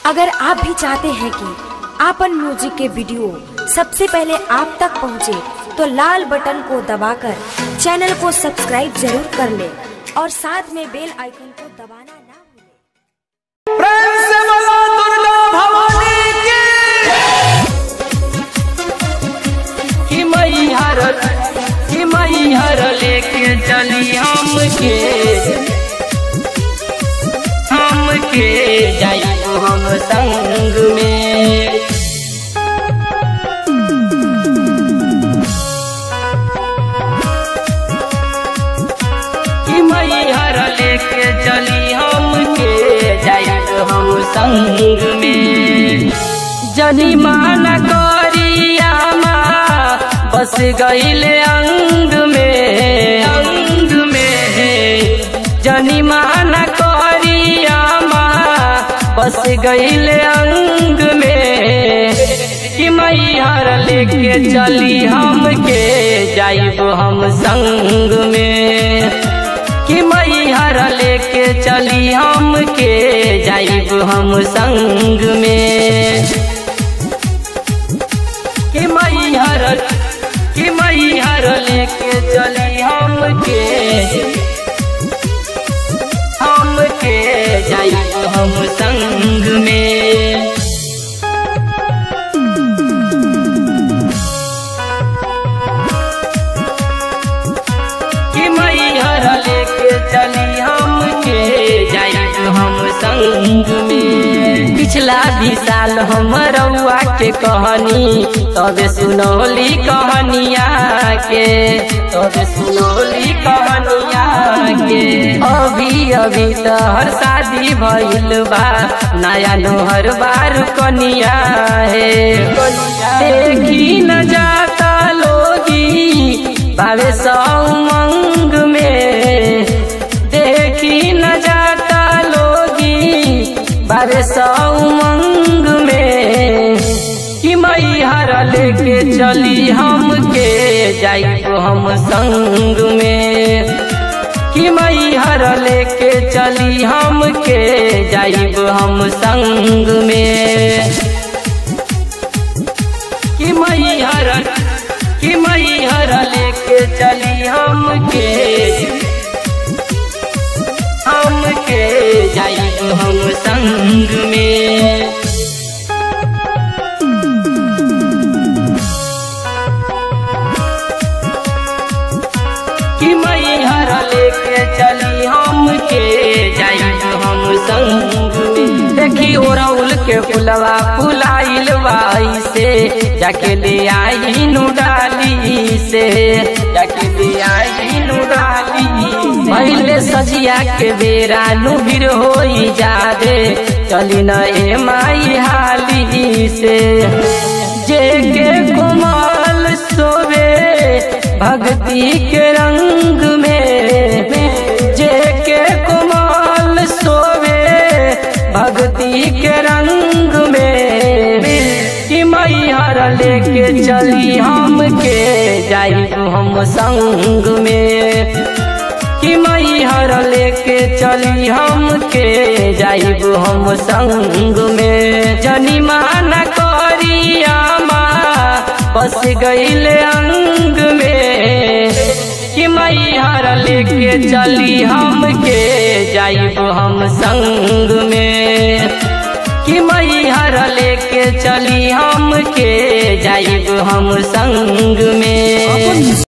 अगर आप भी चाहते हैं कि आपन म्यूजिक के वीडियो सबसे पहले आप तक पहुंचे, तो लाल बटन को दबाकर चैनल को सब्सक्राइब जरूर कर ले और साथ में बेल आइकन को दबाना ना भूलें। प्रेम से बोलो दुर्गा भवानी की मैहर लेके चली हमके जाइबो हम संग में। कि मैहर लेके चली हमके जाइबो हम संग में। जनी माना करिया बस गईले अंग में, जनी माना करिया बस गईले अंग में। कि मैहर लेके चली हमके जाइबो हम संग में। कि मैहर लेके चली हमके जाइबो हम संग में। कि मैहर लेके चली हमके जाइबो हम संग में। कि मैहर लेके चली हमके जाइबो हम संग में। पिछला भी साल हम रउआ के कहनी तबे सुनौली कहानिया के, तबे सुनौली कहानिया के। अभी तहर शादी भइल बा, नया नोहर बार कनिया है। देखी न जाता लोगी बाबे सौमंग में, देखी न जाता लोगी बाबे सौमंग में। कि मैहर लेके चली हमके जाइबो हम संग में। कि मैहर लेके चली हमके जाइबो हम संग में। कि मैहर लेके चली हमके जाइबो हम संग में। कि मैहर लेके चली हमके जाइबो हम संग में। देखी ओरउल के फुलवा फुलाइल बाई से, जाके ले आई नु डाली से, जाके ले आई नु डाली। पहले सजिया के बेरा नु भीड़ होई जादे, चली न ए माई हाली से। जे के कोमल सोवे भक्ति के रंग में, जे के कोमल सोवे भक्ति के रंग में। कि मैहर लेके चली हमके जाइबो हम संग में। कि मैहर लेके चली हमके जाइबो हम संग में। जनी माना करिया बस गईले अंग में। कि मैहर लेके चली हमके जाइबो हम संग में। कि मैहर लेके चली हमके जाइबो हम संग में।